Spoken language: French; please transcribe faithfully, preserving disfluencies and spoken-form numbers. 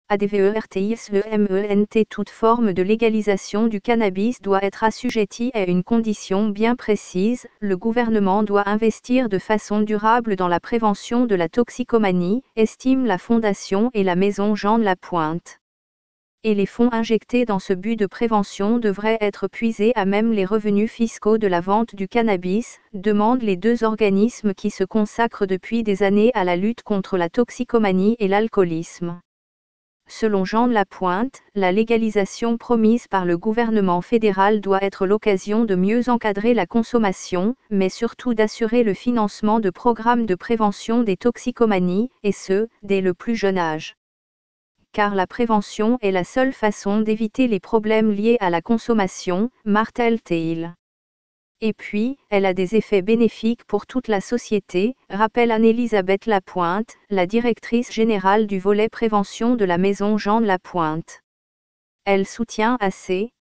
ADVERTISEMENT. Toute forme de légalisation du cannabis doit être assujettie à une condition bien précise, le gouvernement doit investir de façon durable dans la prévention de la toxicomanie, estime la Fondation et la Maison Jean de la Pointe. Et les fonds injectés dans ce but de prévention devraient être puisés à même les revenus fiscaux de la vente du cannabis, demandent les deux organismes qui se consacrent depuis des années à la lutte contre la toxicomanie et l'alcoolisme. Selon Jean de la Pointe, la légalisation promise par le gouvernement fédéral doit être l'occasion de mieux encadrer la consommation, mais surtout d'assurer le financement de programmes de prévention des toxicomanies, et ce, dès le plus jeune âge. Car la prévention est la seule façon d'éviter les problèmes liés à la consommation, martèle-t-il. Et puis, elle a des effets bénéfiques pour toute la société, rappelle Anne-Elisabeth Lapointe, la directrice générale du volet prévention de la Maison Jean de la Pointe. Elle soutient assez,